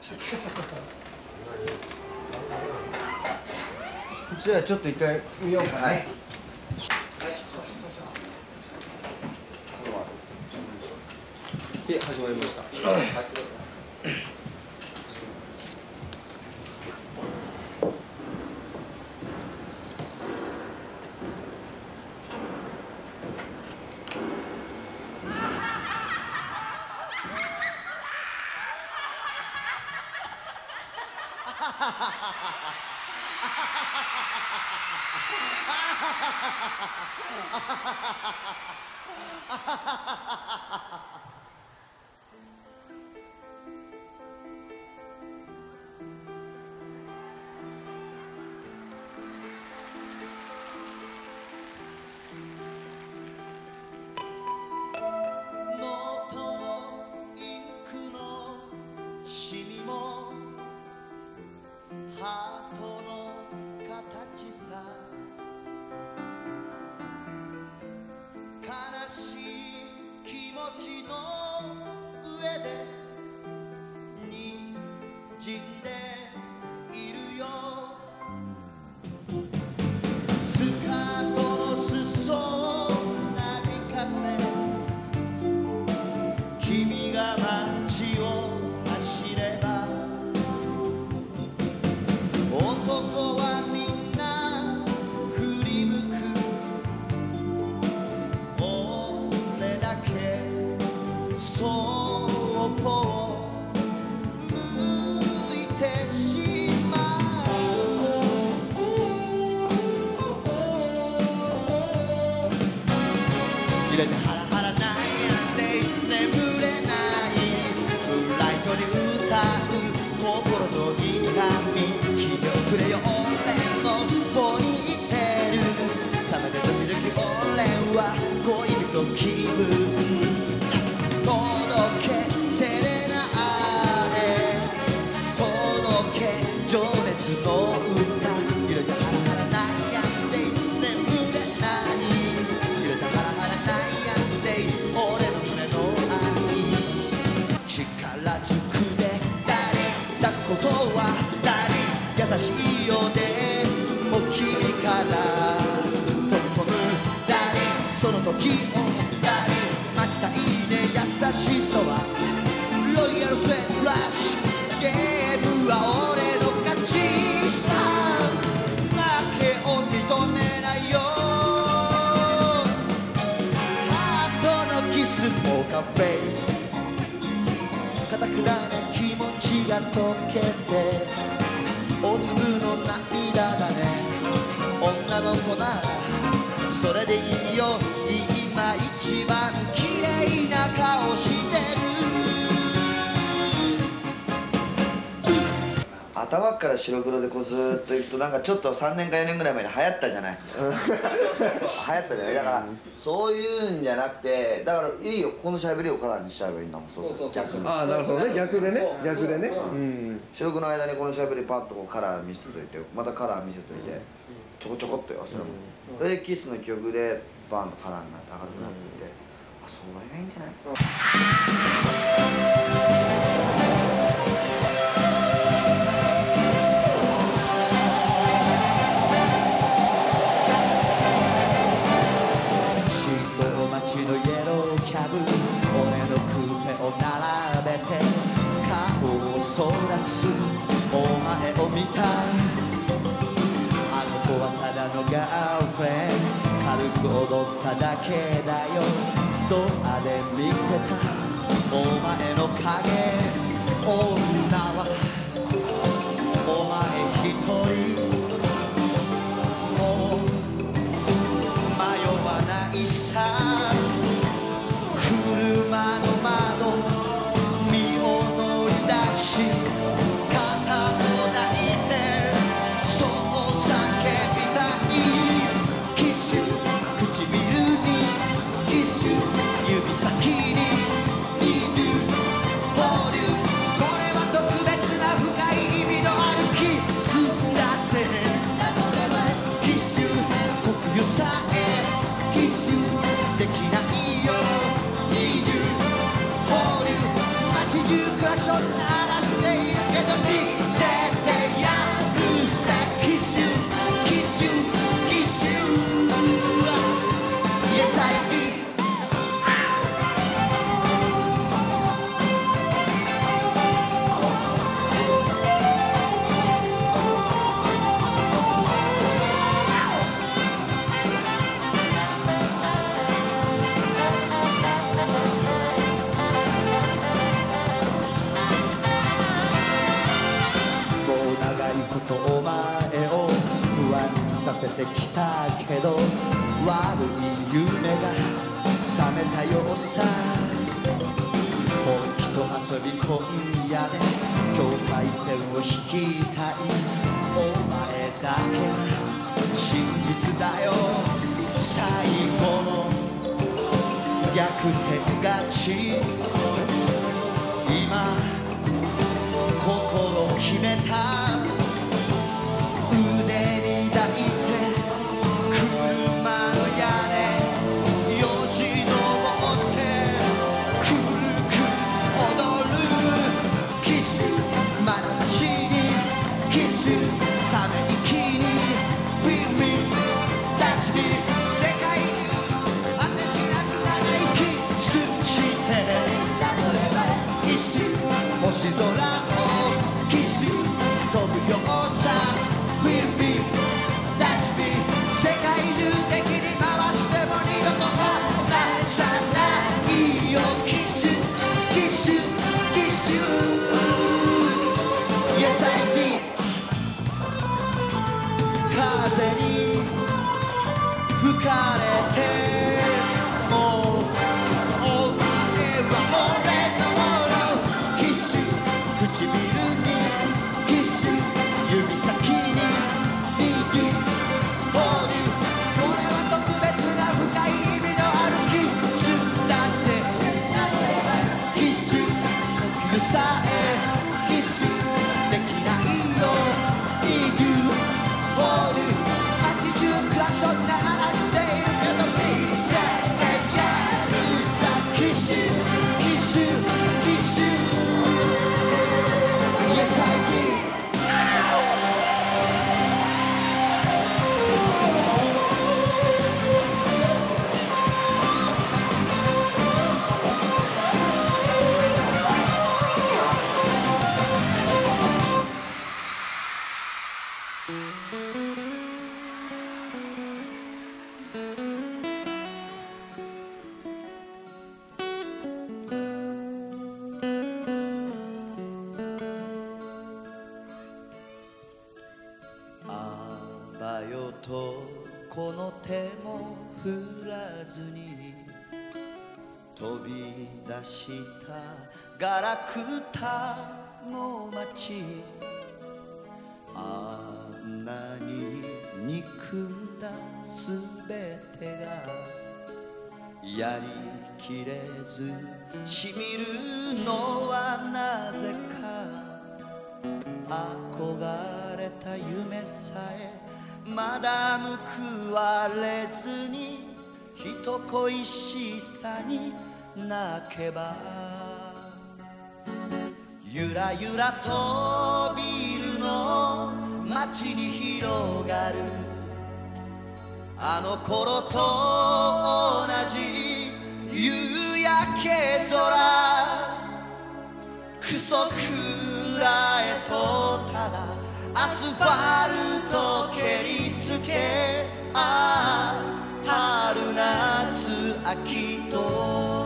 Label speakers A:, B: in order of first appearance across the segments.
A: じゃあちょっと一回見ようかね。で、始まりました。
B: ハートの形さ、悲しい気持ちの上で滲んでいるよ。スカートの裾をなびかせ、君が街を走れば、男はみんな振り向く、俺だけそっぽを向いてしまう。ハラハラ悩んで眠れない、ブライトに歌う心と痛み、くれよ俺のポニーテール、冷めて時々俺は恋人気分。届けセレナーデ、届け情熱の歌、揺れてハラハラ悩んで眠れない、揺れてハラハラ悩んで俺の胸の愛、力ずくで誰だことは優しいようでも君から飛び込む誰、その時を誰待ちたいね、優しさはロイヤルスウェットフラッシュ、ゲームは俺の勝ちさ、負けを認めないよ。ハートのキスポーカーフェイス、固くなる気持ちが溶けて大粒の涙だね、女の子ならそれでいいよ、今一番綺麗な顔してる。
A: 頭から白黒でこうずーっといくとなんかちょっと3年か4年ぐらい前に流行ったじゃない流行ったじゃない。だからそういうんじゃなくて、だからいいよ、このしゃべりをカラーにしちゃえばいいんだもん。そうそう、逆に。
C: ああ、なるほどね、逆でね、逆でね。
A: 白黒の間にこのしゃべりパッとこうカラー見せといて、またカラー見せといて、ちょこちょこっとよ、それも。それでキスの曲でバンとカラーになって明るくなっていって、あ、それがいいんじゃない。
B: 街のイエローキャブ、俺のクーペを並べて顔をそらすお前を見た、あの子はただのガールフレンド、軽く踊っただけだよ、ドアで見てたお前の影、女はお前一人、もう迷わないさ、車の窓身を乗り出し肩を抱いてそう叫びたい、キス唇にキス指先に20フォーリュー、これは特別なせてきたけど悪い夢が覚めたようさ本気と遊び今夜で境界線を引きたいお前だけが真実だよ最後の逆転勝ち今心決めた腕に抱いて車の屋根よじ登ってくるくる踊るキス眼差しにキスため息に Feel me touch me 世界中果てしなく長いキスしてキス星空をキス飛ぶよさ Feel me touch me 世界中的に回しても二度と離さないよキスキスキス Yes I did 風に吹かれてもうお前は俺のものキス唇にキス指先に Need you for you これは特別な深い意味のあるキスだぜキス起きるさえキスできないよ Need you for you 街中クラクションで話しているけど Please say yes さキスキスキス Yes I didあばよとこの手も振らずに飛び出したガラクタの街あんなに憎んだすべてがやりきれずしみるのはなぜか憧れた夢さえまだ報われずに人恋しさに泣けばゆらゆらとビルの街に広がるあの頃と同じ夕焼け空クソくらえとただアスファルト蹴りつけああ春夏秋と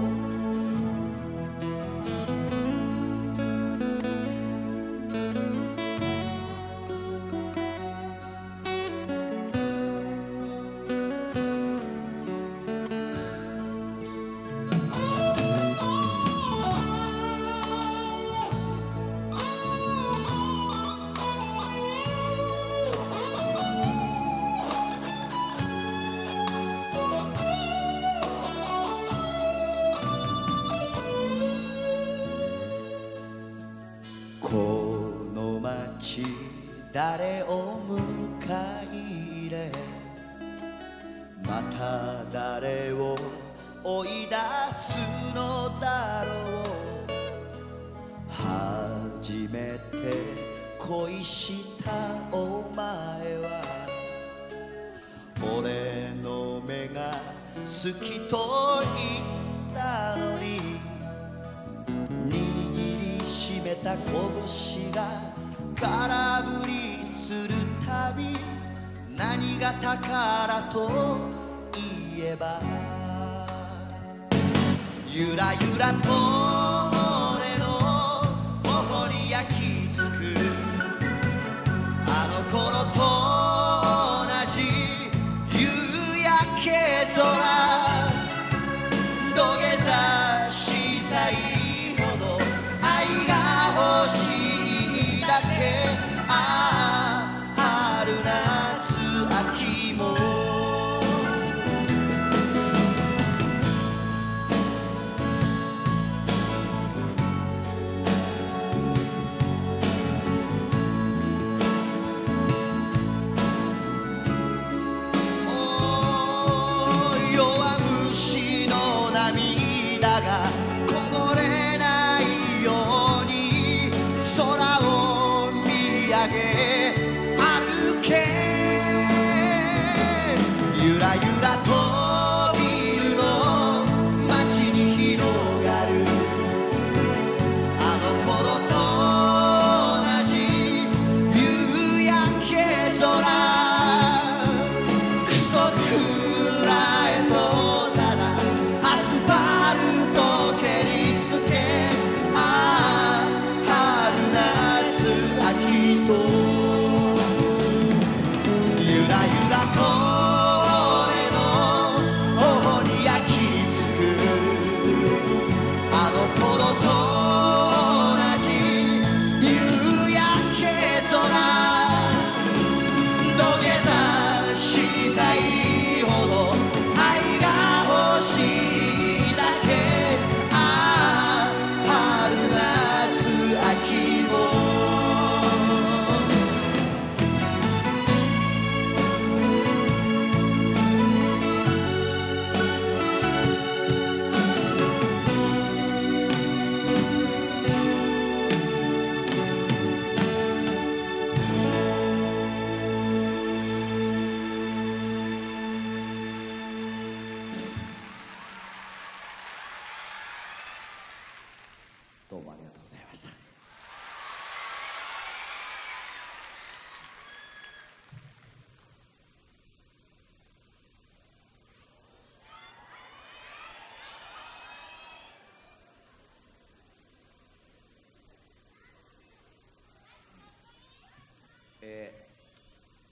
B: この街誰を迎え入れまた誰を追い出すのだろう初めて恋したお前は俺の目が好きと言ったのに握りしめた拳が空振りするたび何が宝と言えばゆらゆらと俺の頬に焼き付くあの頃と同じ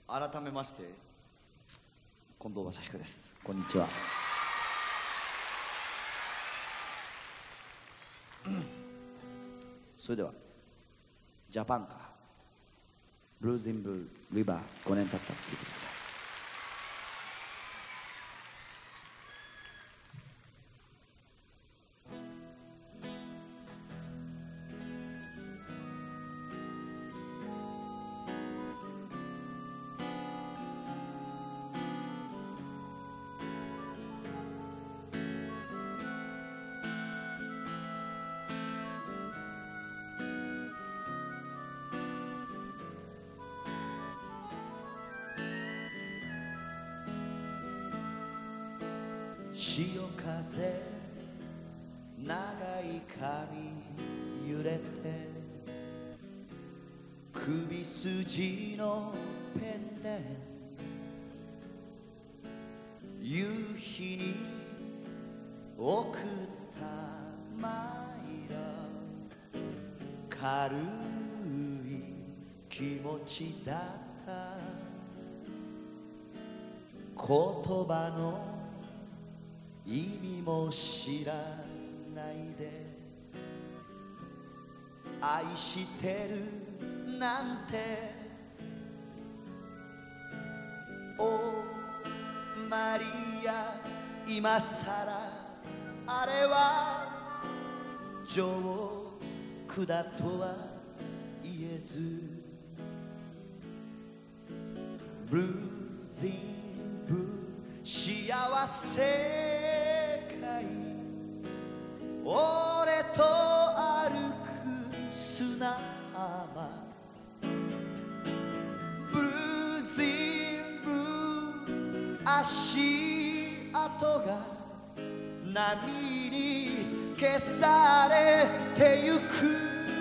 A: 改めまして近藤正彦です。こんにちは。それではジャパンカーブルーズ・イン・ブルーリバー5年経ったら聴いてください。
B: 潮風長い髪揺れて首筋のペンで夕日に送ったマイラ軽い気持ちだった言葉の意味も知らないで愛してるなんておマリア今さらあれはジョークだとは言えずブルーズ・イン・ブルー幸せ俺と歩く砂浜ブルーズ・イン・ブルー足跡が波に消されてゆく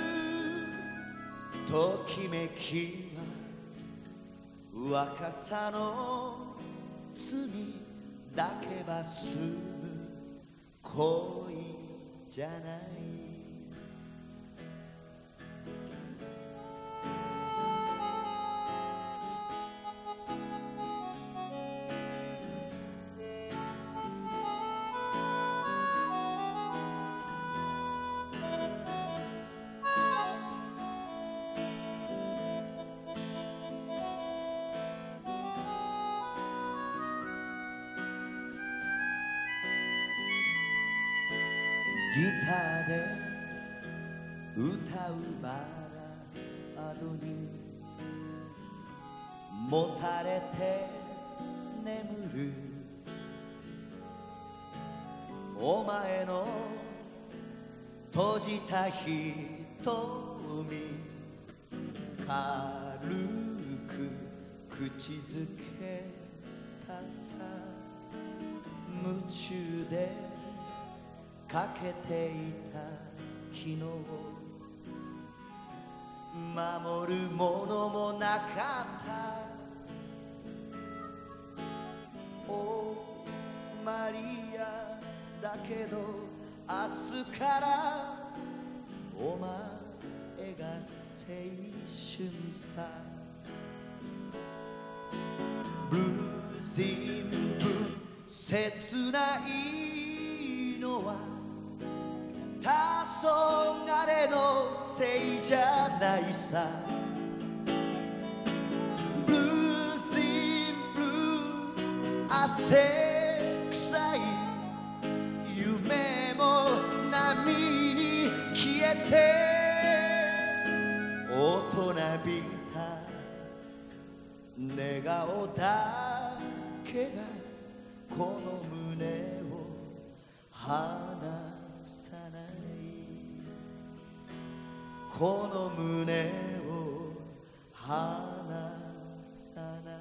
B: ときめきは若さの罪だけ罰す恋じゃないギターで歌うバラードにもたれて眠るお前の閉じた瞳軽く口づけたさ夢中でかけていた昨日守るものもなかったおマリアだけど明日からお前が青春さブルーズ・イン・ブルー切ないのは黄昏のせいじゃないさブルーズ・イン・ブルース汗臭い夢も波に消えて大人びた寝顔だけがこの胸を離さないこの胸を離さない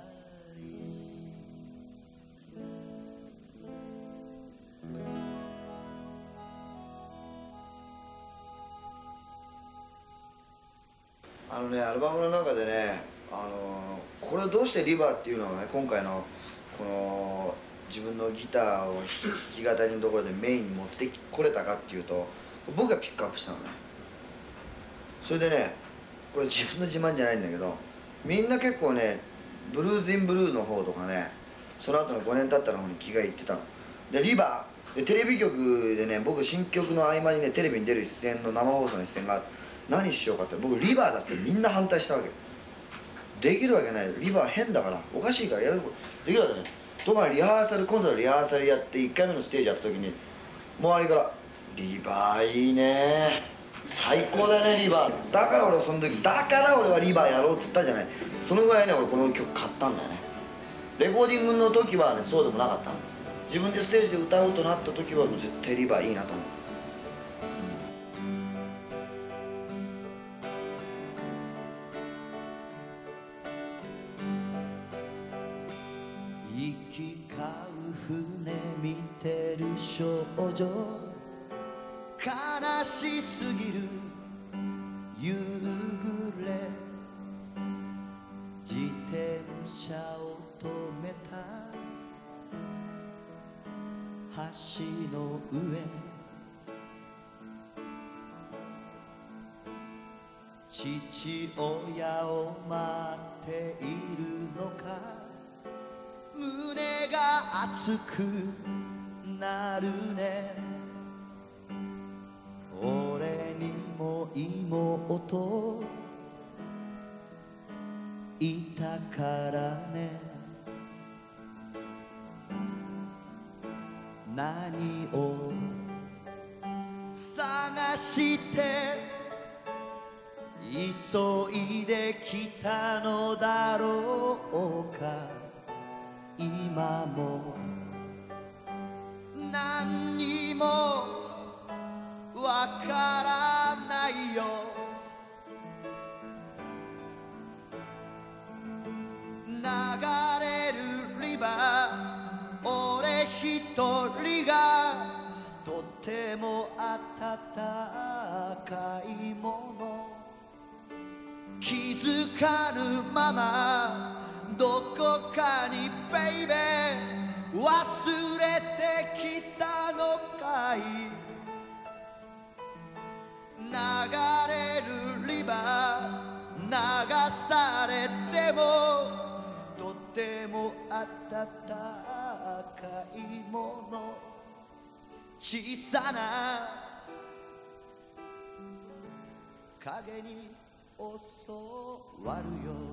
A: アルバムの中でね、これをどうしてリバーっていうのをね、今回のこの自分のギターを弾き語りのところでメインに持ってこれたかっていうと、僕がピックアップしたのね。それでね、これ自分の自慢じゃないんだけど、みんな結構ねブルーズ・イン・ブルーの方とかね、その後の5年経ったの方に気がいってたので、リバーでテレビ局でね、僕新曲の合間にねテレビに出る出演の生放送の出演が何しようかって、僕リバーだってみんな反対したわけ。できるわけない、リバー変だからおかしいからやるできるわけない。とかリハーサル、コンサートリハーサルやって1回目のステージやった時に周りから「リバーいいね、最高だねリバー」だから俺はその時、だから俺はリバーやろうっつったじゃない。そのぐらいね俺この曲買ったんだよね。レコーディングの時はねそうでもなかったの。自分でステージで歌うとなった時はもう絶対リバーいいなと思う。
B: 行き交う船見てる少女、悲しすぎる夕暮れ、自転車を止めた橋の上、父親を待っているのか、胸が熱くなるね。俺にも妹いたからね。何を探して急いで来たのだろうか。今も何にもわからないよ。流れるリバー、俺一人がとても温かいもの、気づかぬままどこかにベイベー忘れてきたのかい。流れるリバー流されてもとても温かいもの、小さな影に襲わるよ。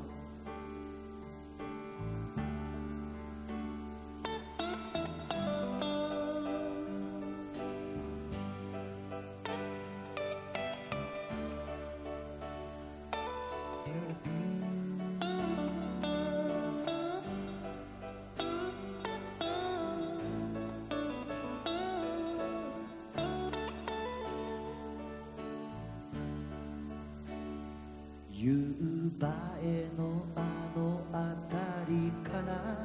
B: 夕映えのあの辺りかな、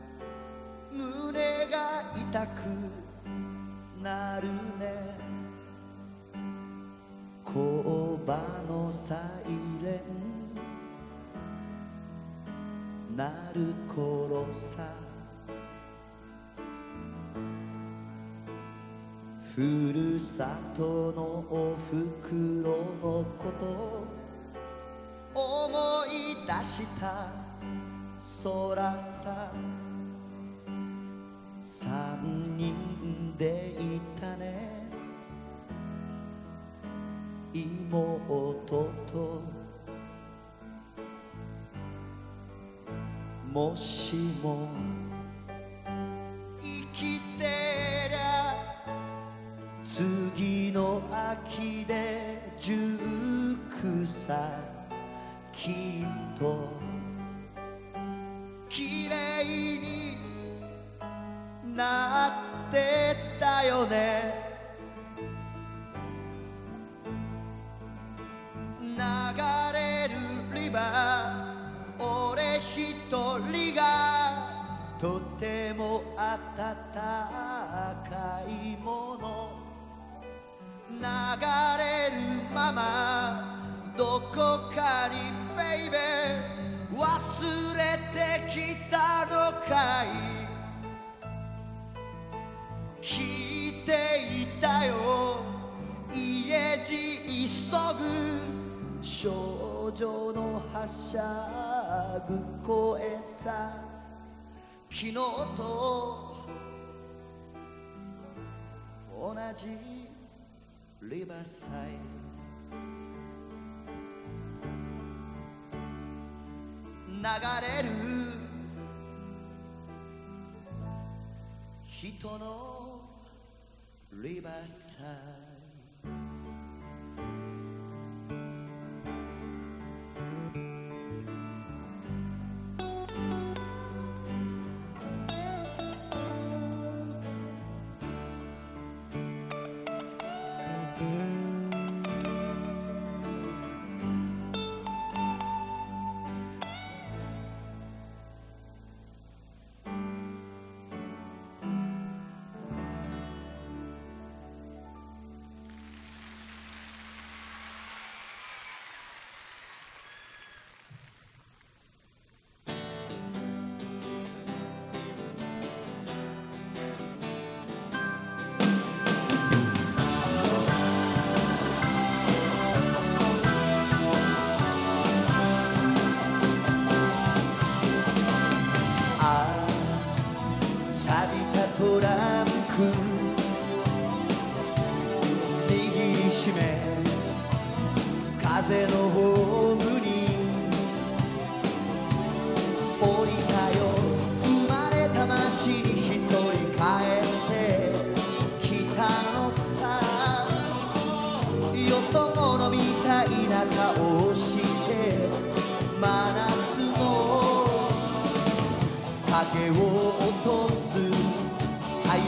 B: 胸が痛くなるね。工場のサイレン鳴る頃さ、ふるさとのおふくろのこと思い出した空さ。三人でいたね、妹と。もしも生きてりゃ次の秋で19歳、きっときれいになってたよね。流れるリバー、俺一人がとても温かいもの、流れるままどこかにベイベー忘れてきたのかい。聞いていたよ家路急ぐ少頂上のはしゃぐ声さ昨日と同じリバーサイド流れる人のリバーサイドトランク握りしめ風のホームに降りたよ生まれた街に一人帰ってきたのさよそ者みたいな顔をして真夏の影を落とす入る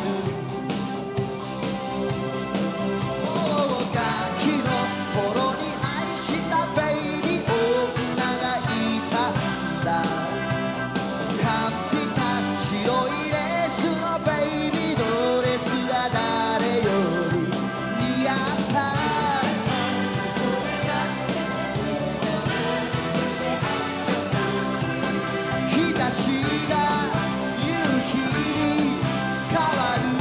B: ガキの頃に愛したベイビー女がいたんだカンティタ白いレースのベイビードレスが誰より似合った日差しが夕日に変わる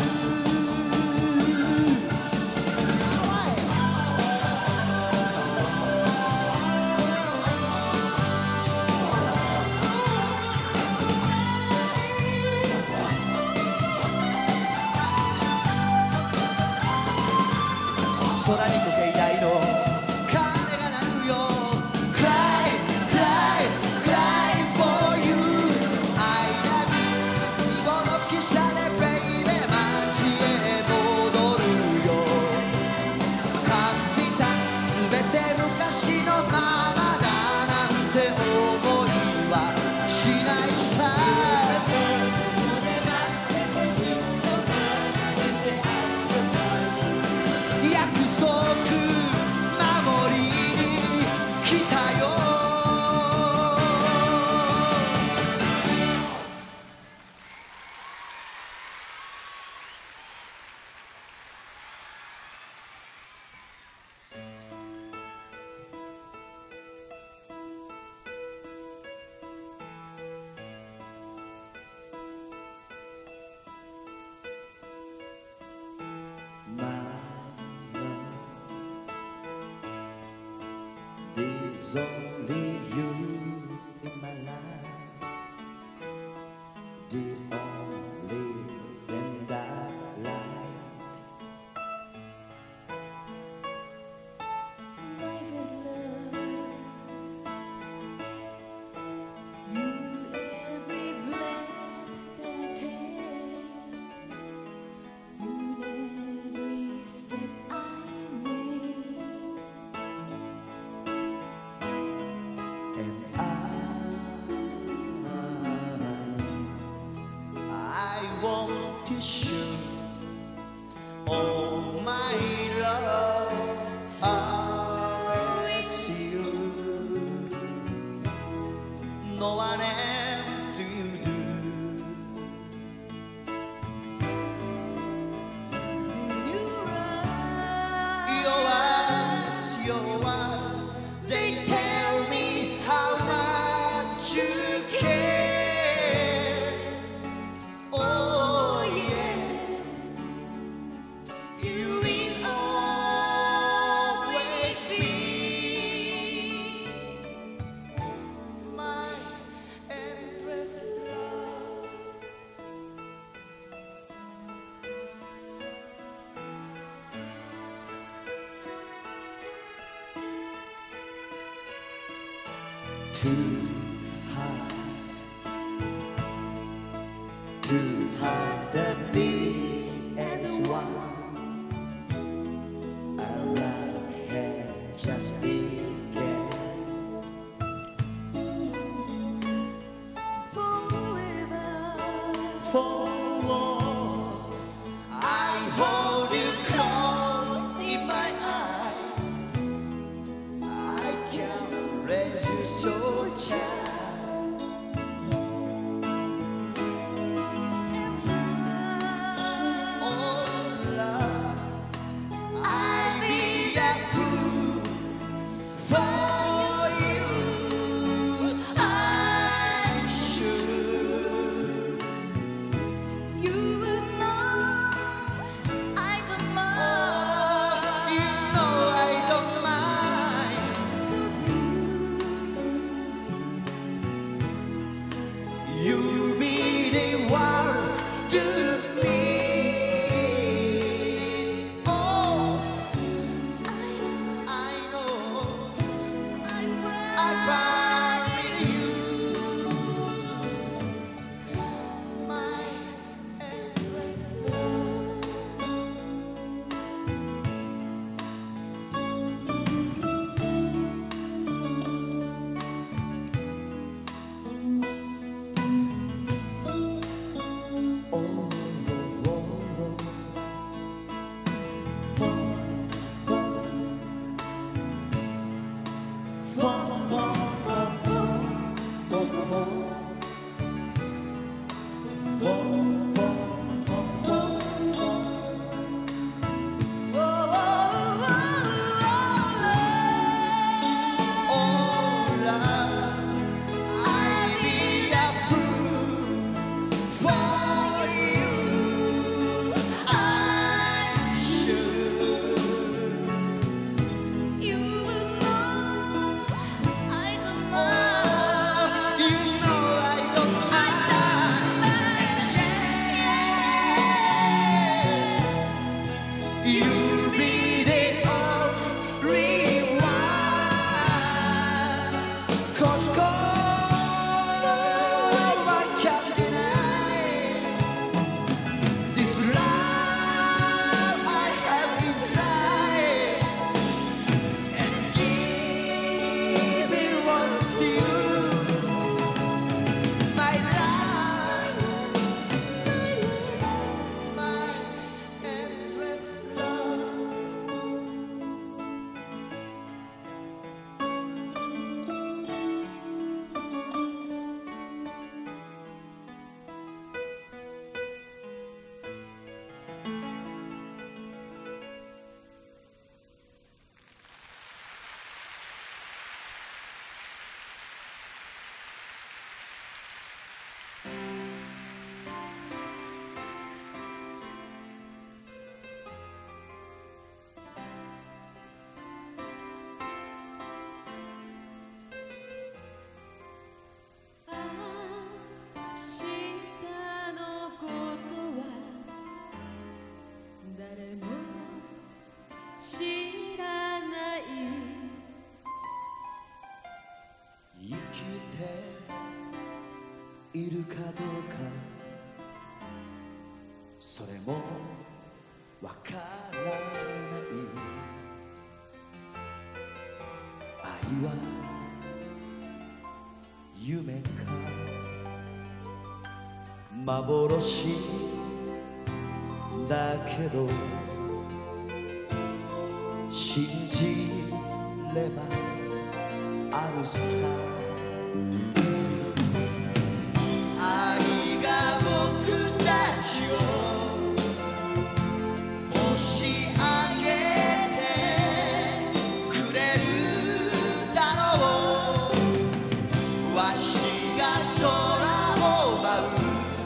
B: 空に時計台の鐘が鳴るよ Cry, cry, cry for you 愛なる囲碁の汽車でベイベー街へ戻るよ感じた全て昔のままだなんて思いはしないさ約束守りに来たよThere's only you in my life. The only send that light.
D: Life is love. You every breath that I take. You every step I make.
B: And I want to show all my love always you. No one else will do. Your eyes, they tell me how much you care. Oh yes, you will always be Two hearts that beat as one. Our love had just begun. For I hold you close in my eyes. I can resist your chance. You be the one to me. Oh, I know I'm fine with you. My endless love. You be the only one. 'Cause I can't deny this love I have inside, and give it all to you, my life, my endless love.
D: 知らない
B: 生きているかどうかそれもわからない。愛は夢か幻だけど信じればあるさ。愛が僕たちを押し上げてくれるだろう。わしが空を舞う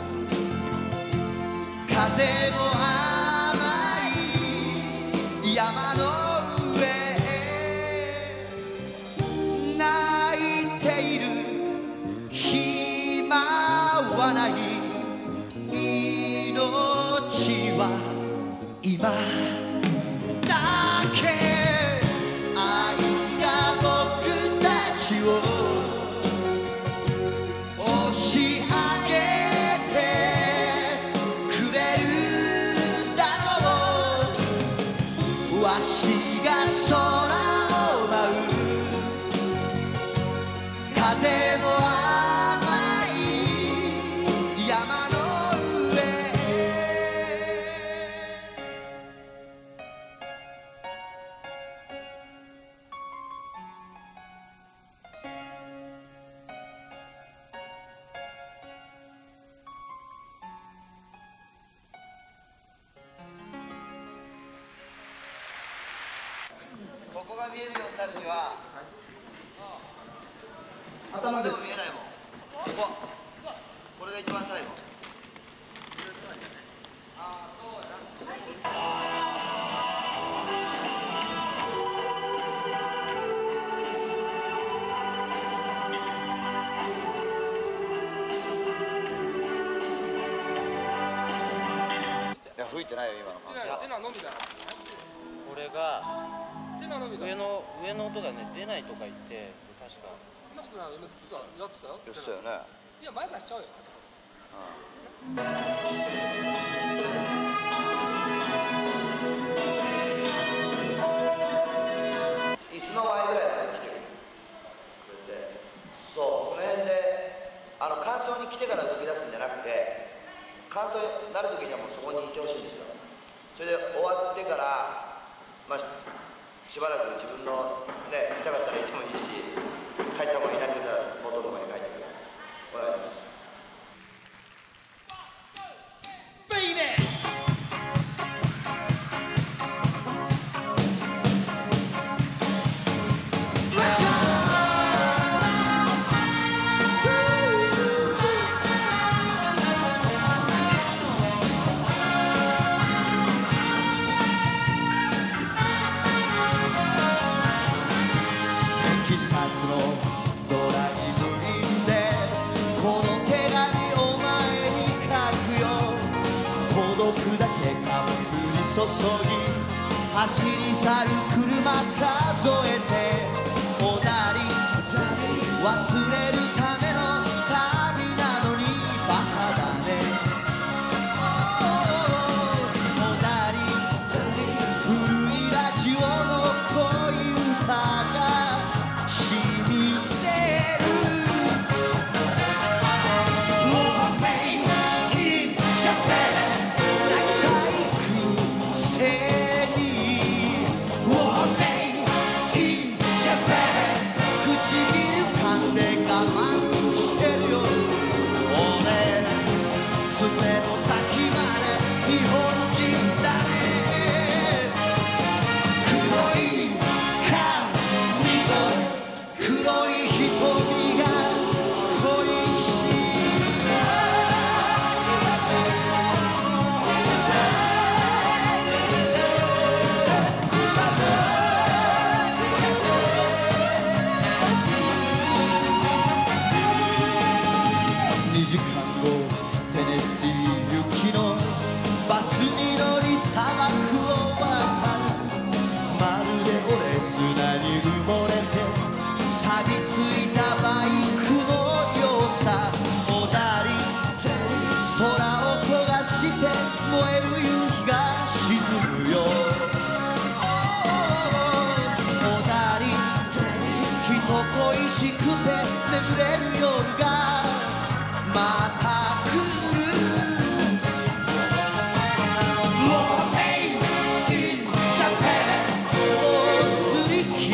B: 風も甘い山の命は今だけ。愛が僕たちを
A: こが見えるようになるには頭でも見えないもん。これが一番最後。いや吹いてないよ今の感じは。
E: これが上の音がね出ないとか言って確か
A: 言ってたよね。
F: いや前出しちゃうよ。
A: 椅子の前ぐらいまで来てる。そう、その辺で間奏に来てから動き出すんじゃなくて、間奏になる時にはもうそこにいてほしいんですよ。それで終わってから、まあ、しばらく自分のね痛かったらいてもいいし、帰った方がいいなって言ったら元の方に帰ってください。お願いします。
B: テキサスのドライブインでこの手紙お前に書くよ。孤独だけが降り注ぎ走り去る車数えておだり忘れるための旅なのにバカだね。おだり古いラジオの恋歌が染みてる。Oh, made in Japan 泣きたいくせに Oh, made in Japan 唇噛んで我慢してるよ。俺爪の先まで日本人だね。黒い髪と黒い瞳が恋しい。2時間後テネシー行きのバスに乗り砂漠を渡る。まるで俺砂に埋もれて錆びついたバイクのようさ。おだり空を焦がして燃える夕日が沈むよ。おだり人恋しくて眠れる夜がまた来る。Oh, made in Japan もうすり切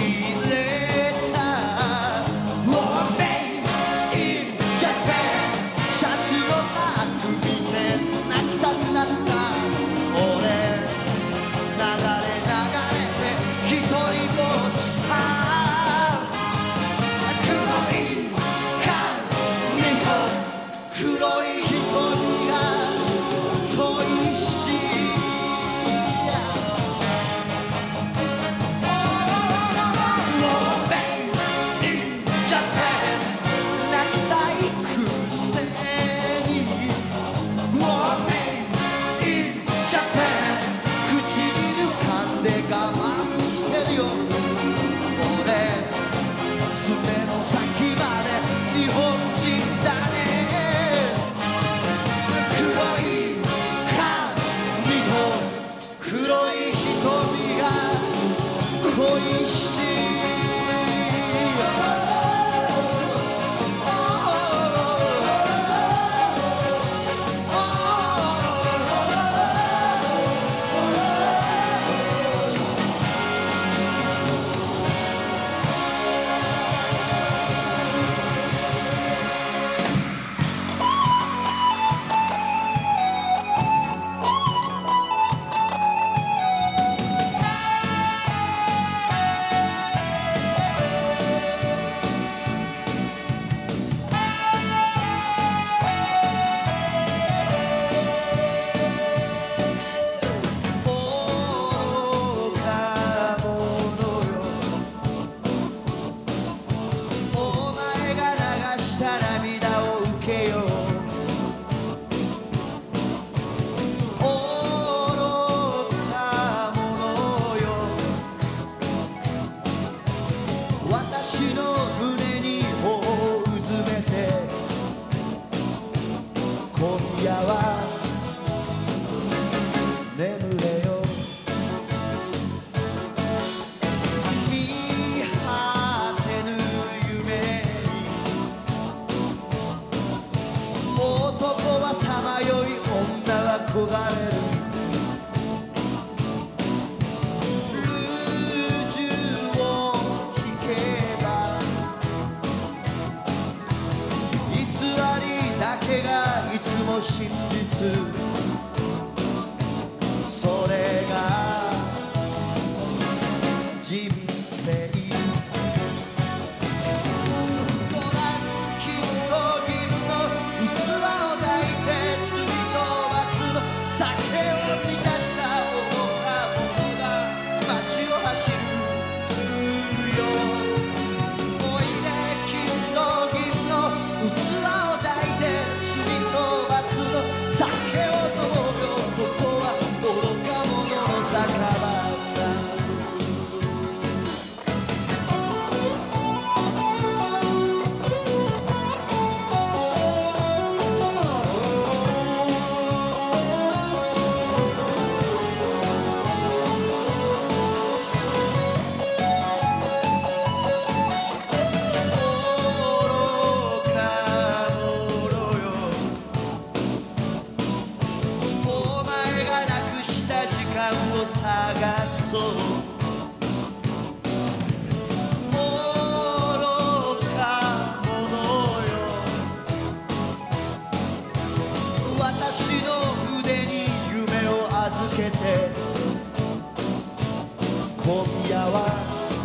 B: 夜は眠れよ見果てぬ夢男はさまよい女は焦がれるルージュを引けば偽りだけがいつも真実それが人生ご覧金と銀の器を抱いて罪と罰の酒を満たした愚か者が街を走るよおいで金と銀の器を抱いて罪と罰の酒を飲もうよここは愚か者の酒場さ愚か者よお前がなくした時間を探そう愚か者よ私の腕に夢を預けて今夜は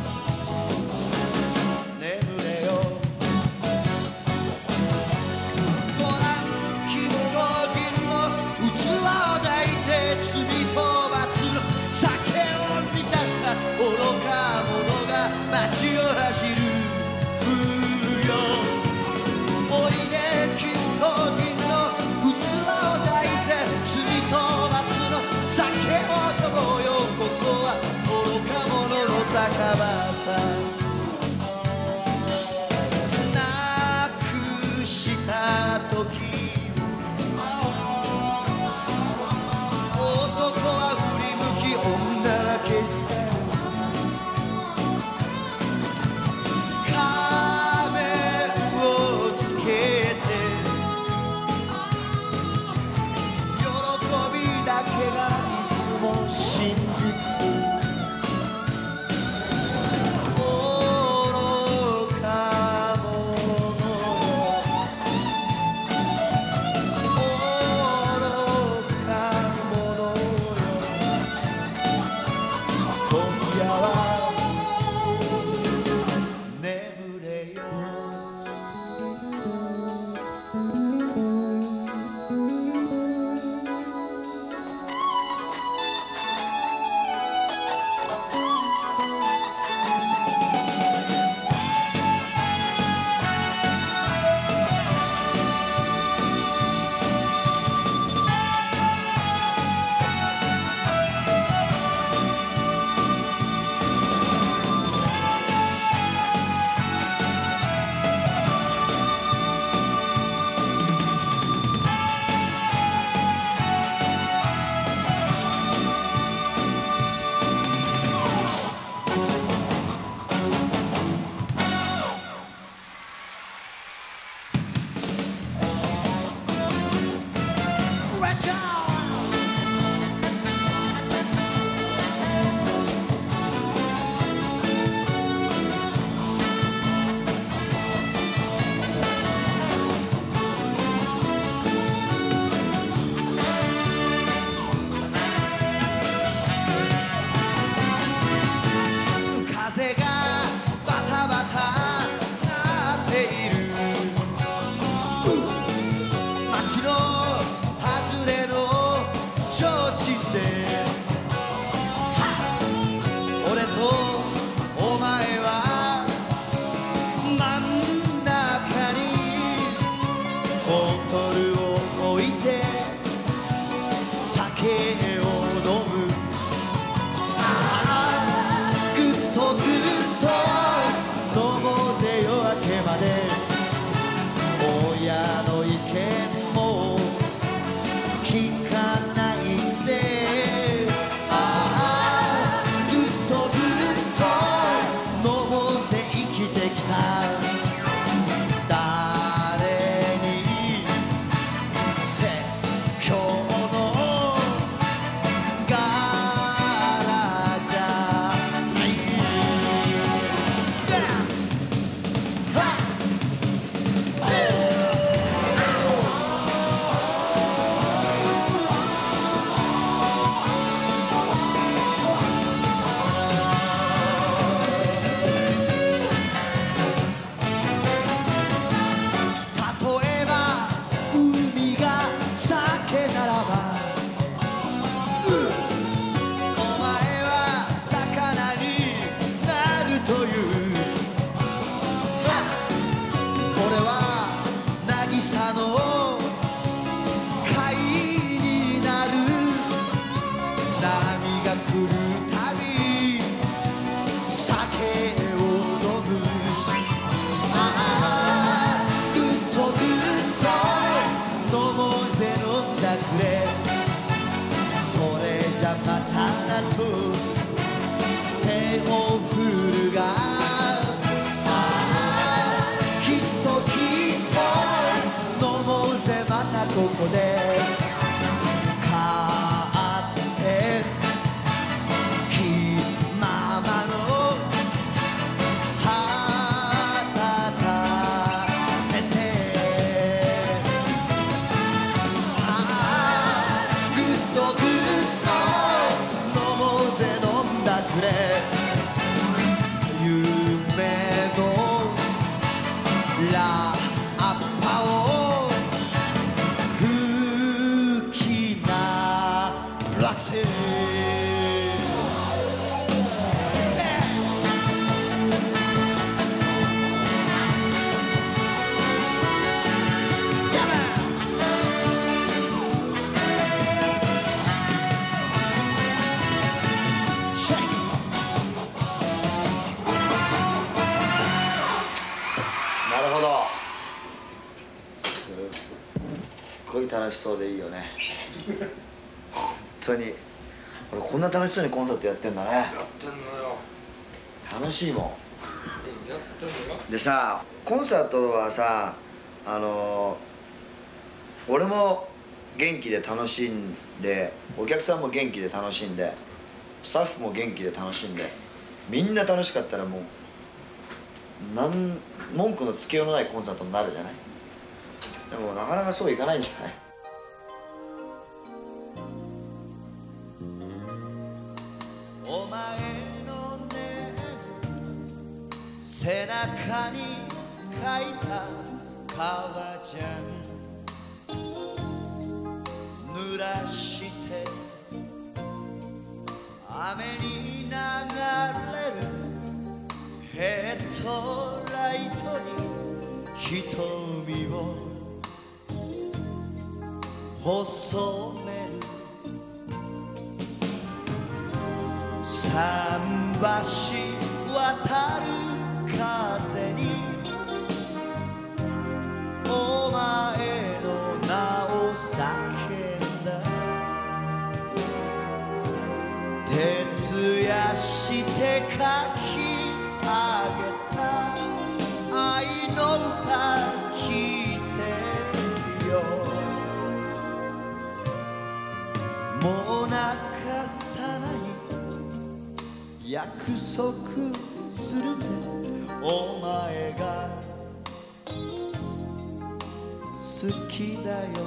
B: 眠れよご覧金と銀の器を抱いて罪と罰の酒を満たした愚か者が街を走るよおいで金と銀の器を抱いて罪と罰の酒を飲もうよここは愚か者の酒場さなくした時男は振り向き女は消せ仮面をつけて喜びだけがいつも真実愚か者渚の貝になる波が来るたび酒を飲むああぐっとぐっと飲もうぜ飲んだくれそれじゃまたなと手を振るがきっときっと飲もうぜまたここで勝って気ままの旗立ててぐっとぐっと飲もうぜ飲んだくれ夢のラッパを吹き鳴らせ
A: なるほど。すっごい楽しそうでいいよね。本当に俺こんな楽しそうにコンサートやってんだね。
F: やってんのよ。
A: 楽しいもん。
F: やってんのよ。
A: でさ、コンサートはさ、俺も元気で楽しんで、お客さんも元気で楽しんで、スタッフも元気で楽しんで、みんな楽しかったらもう文句のつけようのないコンサートになるじゃない。でもなかなかそういかないんじゃない。
B: お前のね背中に描いた革ジャン濡らして雨に流れるヘッドライトに瞳を細める桟橋渡る風にお前の名を叫んだ徹夜して書き上げた愛の歌聞いてよもう泣かさない約束するぜお前が好きだよ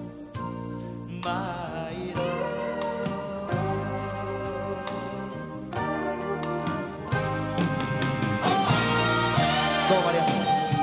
B: 毎度どうもありが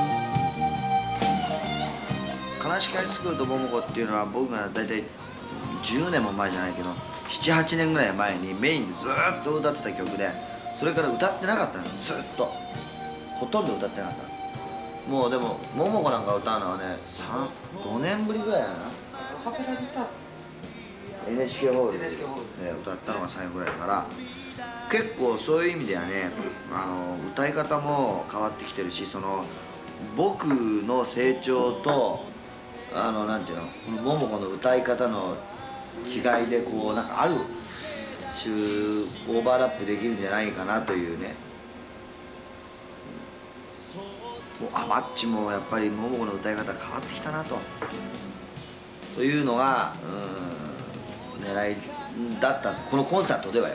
B: とう
A: 悲しきハイスクールと桃子っていうのは僕が大体10年も前じゃないけど7、8年ぐらい前にメインでずーっと歌ってた曲でそれから歌ってなかったのずっとほとんど歌ってなかったのもうでも桃子なんか歌うのはね5年ぶりぐらいだな
F: アカペラギター
A: NHK ホールで
F: NHK ホール
A: 歌ったのが最後ぐらいだから結構そういう意味ではね歌い方も変わってきてるしその僕の成長となんていうのこの桃子の歌い方の違いでこうなんかある種オーバーラップできるんじゃないかなというねマッチもやっぱり桃子の歌い方変わってきたなというのが狙いだったこのコンサートではよ。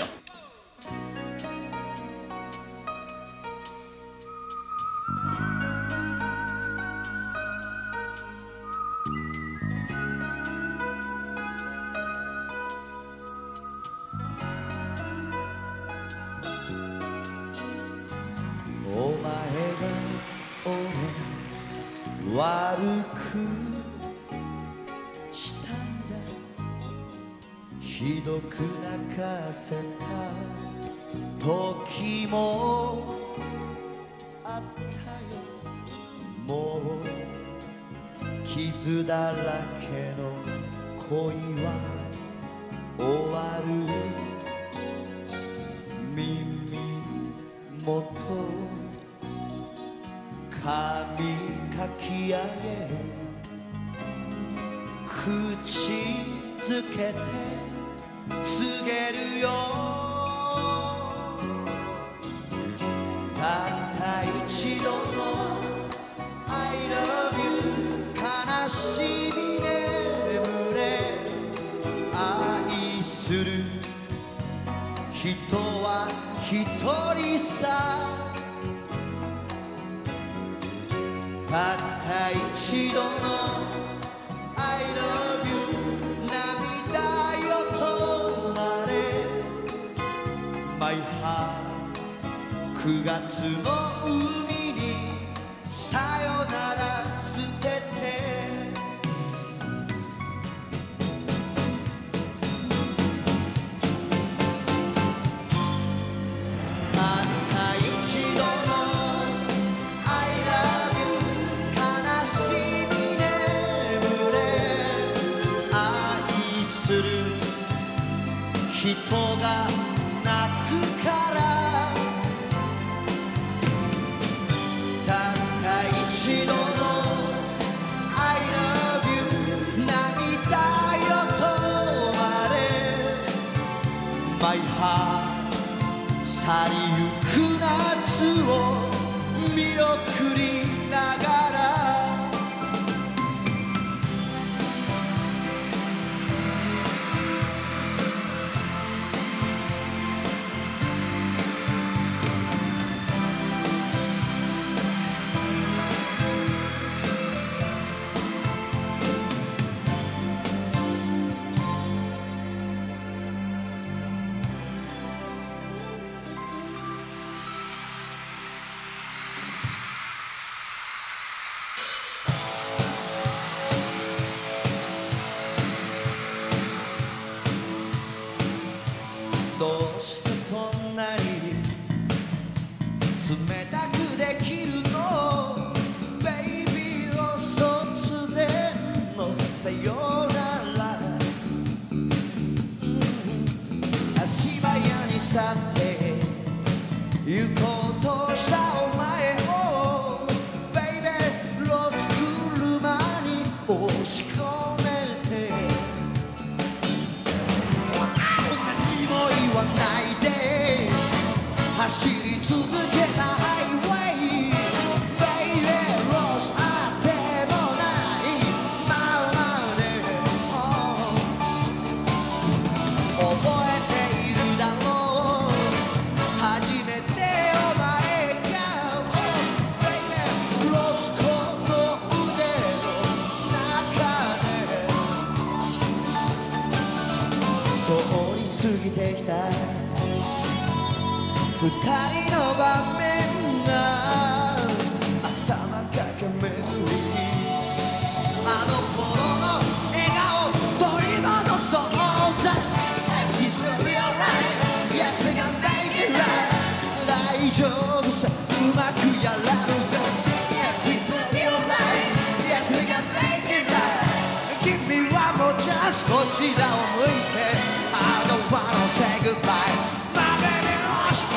B: お前が俺悪くしたんだひどく泣かせた時もあったよもう傷だらけの恋は終わる耳元髪かき上げ口づけて告げるよたった一度の I love you 悲しみ眠れ愛する人は一人さたった一度の I love you 涙よ止まれ My heart 9月の海にさよなら捨ててたった一度の I love you 悲しみ眠れ愛する人が泣くからたった一度の I love you 涙よ止まれ My heart 去りゆく夏を見送りながらどうしてそんなに冷たくできるの Baby 突然のさよなら足早に去って行こうとしたお前を Baby ローツ車に押し込めて言わないで走り続けたハイウェイ Baby ロスあってもないままで、覚えているだろう初めてお前が、Baby ロスこの腕の中で通り過ぎてきた二人の場面が頭かけめぐりあの頃の笑顔取り戻そうさ She's gonna be alright Yes we can make it right 大丈夫さうまくやらぬさ She's gonna be alright Yes we can make it right Give me one more chance こちらを向いて I don't wanna say goodbye My baby lost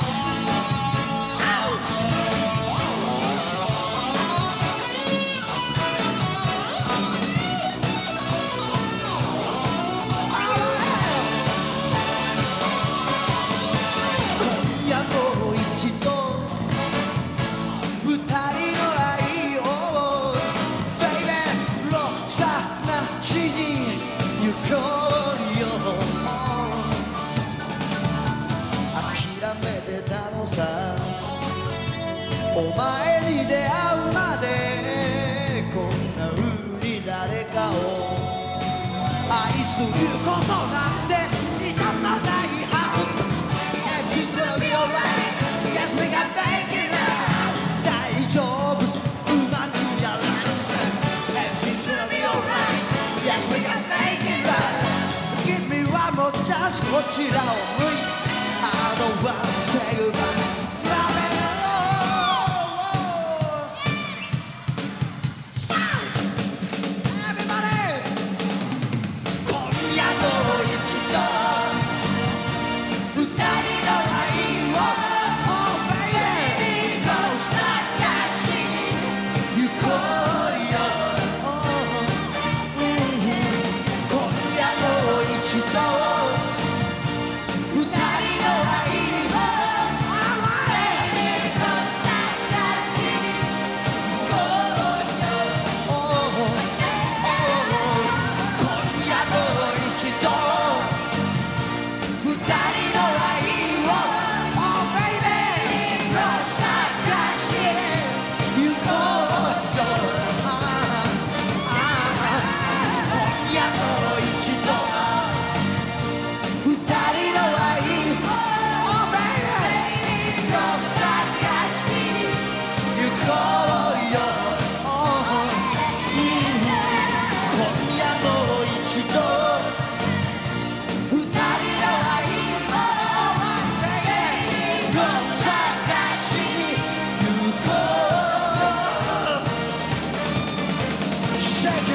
B: お前に出会うまでこんな風に誰かを愛することなんて二度とないはず She's gonna be alright Yes we can make it right 大丈夫うまくやらぬさ She's gonna be alright Yes we can make it right Give me one more chance こちらを向いて I don't wanna say goodbye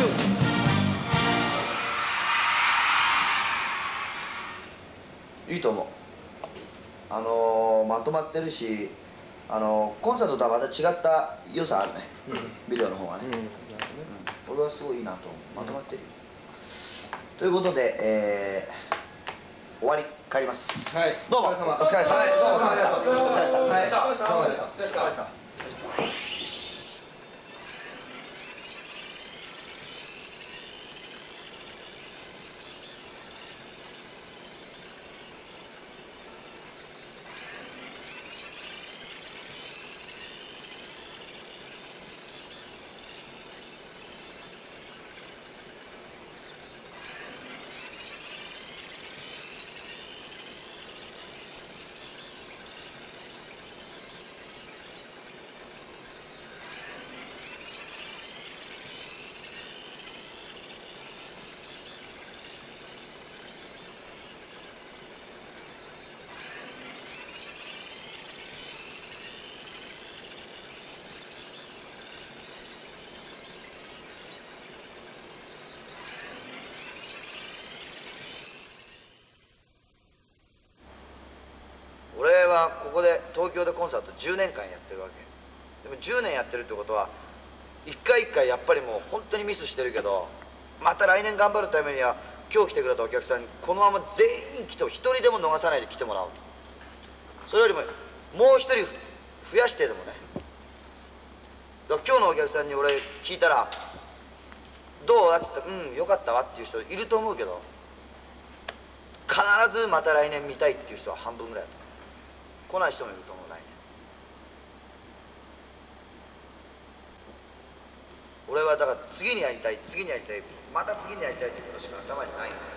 A: いいと思う。まとまってるし、コンサートとはまた違った良さあるね、ビデオの方がね、俺はすごいいいなと思う。まとまってるよ、ということで、終わり、帰ります。
C: はい、
A: どうもお疲れ様、どうもお疲れ様でした。お疲れ様でした。お疲れ様でした。お疲れ様でした。俺はここで東京でコンサート10年間やってるわけでも、10年やってるってことは一回一回やっぱりもう本当にミスしてるけど、また来年頑張るためには今日来てくれたお客さんにこのまま全員来ても一人でも逃さないで来てもらおうと。それよりももう一人増やしてでもね。だから今日のお客さんに俺聞いたら「どう?」って言ったら「うんよかったわ」っていう人いると思うけど、必ずまた来年見たいっていう人は半分ぐらいだと思う。来ない人もいると思う、来年。俺はだから次にやりたい、次にやりたい、また次にやりたいってことしか頭にないんだよ。